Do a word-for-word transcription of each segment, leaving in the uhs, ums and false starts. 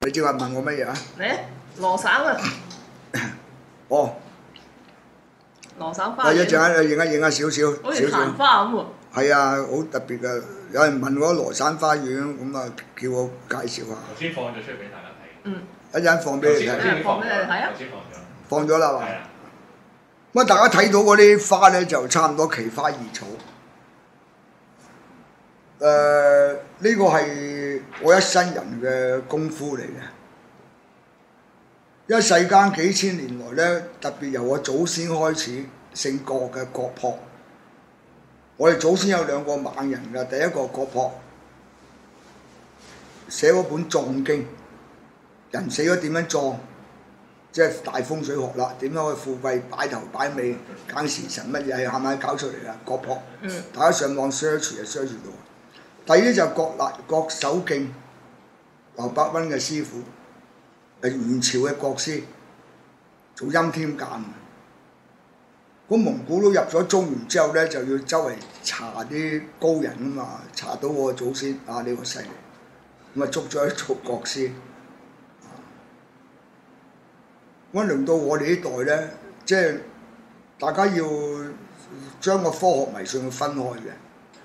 你正話問我乜嘢啊？ 嚟羅省啊！ 哦， 羅省花我一陣園， 間影一影下少少好似曇少少。 花咁喎。 係啊，好特別㗎！有人問我羅山花園，咁啊叫我介紹下。 頭先放咗出嚟俾大家睇。 嗯。 一陣間放俾你睇。 頭先放俾你哋睇啊頭先放咗。 放咗啦嘛。 係啊。 咁大家睇到嗰啲花咧，就差唔多奇花異草。誒、呃，呢、這個係我一生人嘅功夫嚟嘅。因為世間幾千年來咧，特別由我祖先開始，姓郭嘅郭璞。我哋祖先有兩個猛人㗎，第一個郭璞寫嗰本葬經，人死咗點樣葬，即係大風水學啦，點樣可以富貴擺頭擺尾，揀時辰乜嘢係咪搞出嚟㗎？郭璞， 嗯， 大家上網 search 就 search 到。第二咧就郭立郭守敬，劉伯溫嘅師傅，係元朝嘅國師，做欽天監。咁蒙古佬入咗中原之後咧，就要周圍查啲高人啊嘛，查到我祖先啊呢個犀利，咁啊捉咗去做國師。咁輪到我哋呢代咧，即係大家要將個科學迷信分開嘅。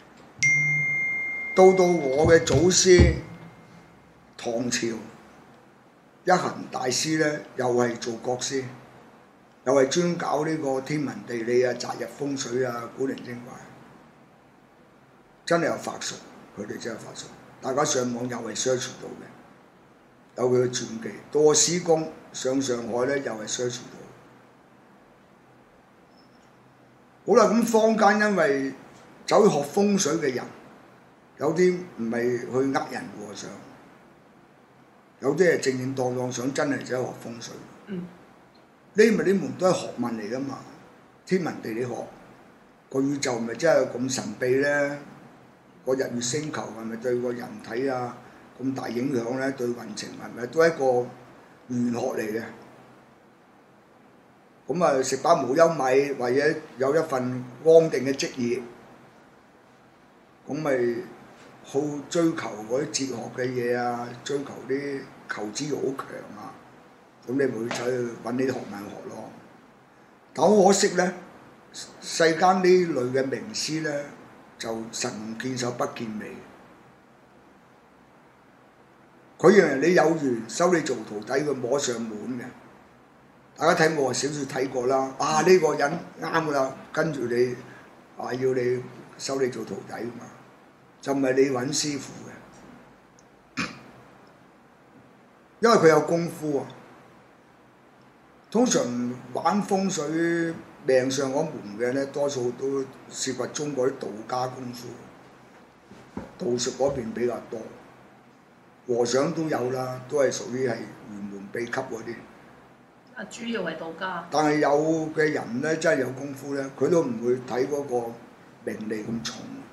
到到我嘅祖師唐朝一行大師咧，又係做國師。又係專搞呢個天文地理啊、擇日風水啊、古靈精怪，真係有法術，佢哋真係有法術。大家上網又係 search 到嘅，有佢嘅傳記。到我師公上上海咧，又係 search 到。好啦，咁坊間因為走去學風水嘅人，有啲唔係去呃人和尚，有啲係正正當當想真係走去學風水。 嗯。 呢咪呢門都係學問嚟噶嘛，天文地理學個宇宙咪真係咁神秘咧？個日月星球係咪對個人體啊咁大影響咧？對運程係咪都係一個玄學嚟嘅？咁啊食飽無憂米，或者有一份安定嘅職業，咁咪好追求嗰啲哲學嘅嘢啊，追求啲求知欲好強啊！咁你咪會走去揾呢啲學問學咯。但好可惜咧，世間呢類嘅名師咧，就神唔見首不見尾。佢認為你有緣收你做徒弟，佢摸上門嘅。大家睇我小説睇過啦，啊呢、呢個人啱噶啦，跟住你啊要你收你做徒弟嘛，就唔係你揾師傅嘅，因為佢有功夫啊。通常玩風水命上嗰門嘅咧，多數都涉及中國啲道家功夫，道術嗰邊比較多。和尚都有啦，都係屬於係玄門秘笈嗰啲。 啊，主要係道家。 但係有嘅人咧，真係有功夫咧，佢都唔會睇嗰個名利咁重。